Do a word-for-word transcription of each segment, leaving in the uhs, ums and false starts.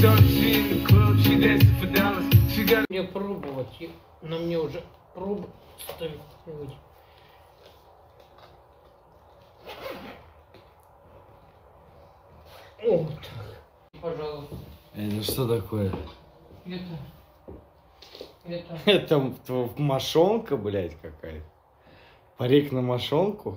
Мне пробовать, но мне уже пробовать ставить. О, так. Пожалуйста. Это что такое? Это... Это... Это мошонка, блядь, какая-то. Парик на мошонку.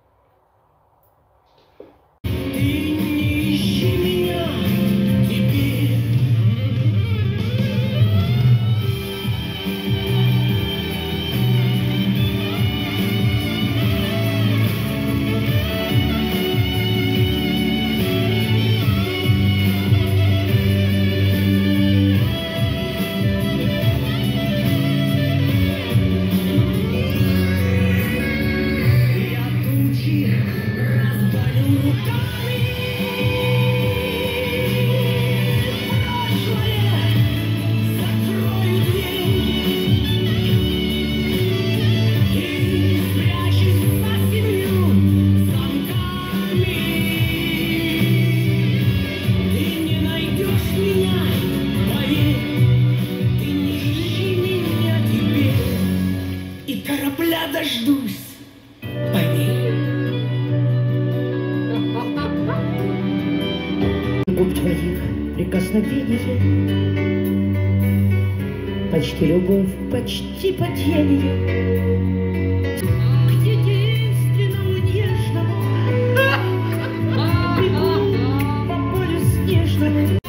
Корабля дождусь, поверь. Губ твоих прикосновение, почти любовь, почти падение. К единственному нежному бегу по полю снежному.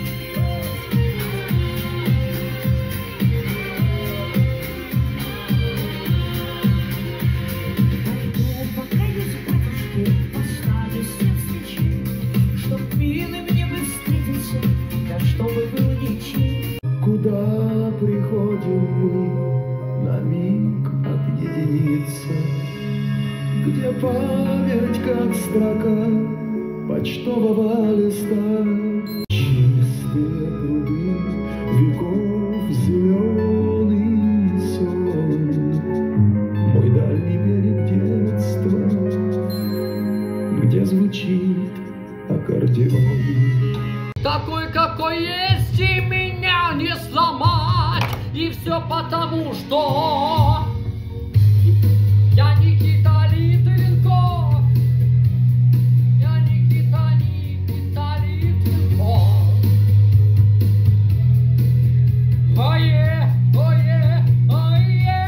Куда приходим мы на миг объединиться, где память, как строка почтового листа, чистые пруды веков, зеленый сон, мой дальний берег детства, где звучит аккордеон. Такой, какой есть, и меня не сломать. И все потому, что я Никита Литвинков. Я Никита, Никита Литвинков. Ое, ое, ое.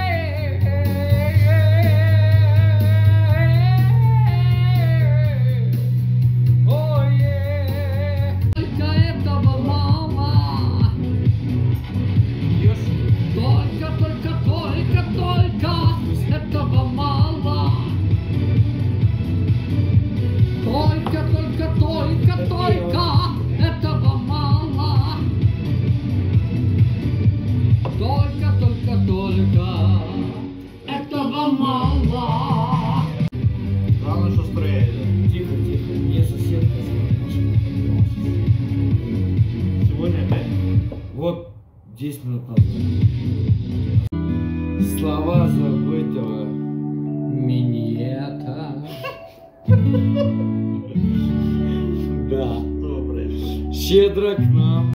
Главное, что строят. Тихо, тихо. Мне соседка звонит. Сегодня опять? Вот десять минут назад. Слова забытого миньета. Да. Добрый. Щедро к нам.